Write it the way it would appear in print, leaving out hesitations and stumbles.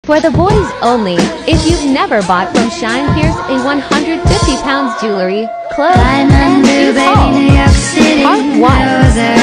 For the boys only, if you've never bought from Shine, here's a 150 pounds jewelry, clothes, and shoes haul. Part 1.